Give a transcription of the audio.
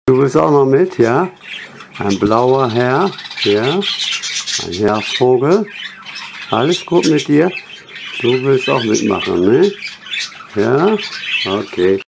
Du willst auch noch mit, ja? Ein blauer Herr, ja? Ein Herzvogel. Alles gut mit dir? Du willst auch mitmachen, ne? Ja? Okay.